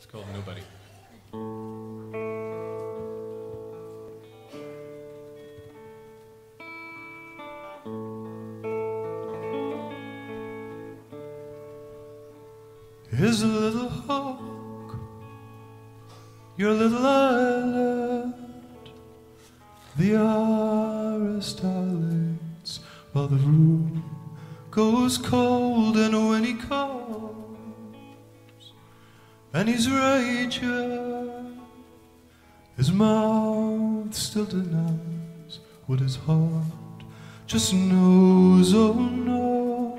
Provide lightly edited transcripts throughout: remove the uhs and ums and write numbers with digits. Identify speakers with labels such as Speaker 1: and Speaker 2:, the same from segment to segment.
Speaker 1: called Nobody.
Speaker 2: Here's a little hawk, your little island. The hour starlights while the room goes cold, and when he comes and he's raging, his mouth still denies what his heart just knows. Oh no.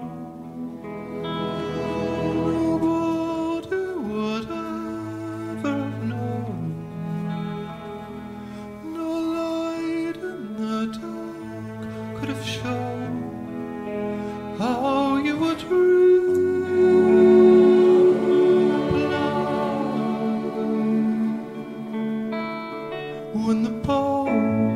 Speaker 2: When the bones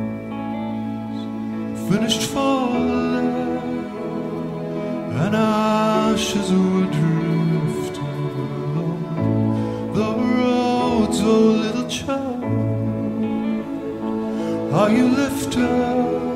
Speaker 2: finished falling and ashes were drifting along the roads, oh little child, are you lifted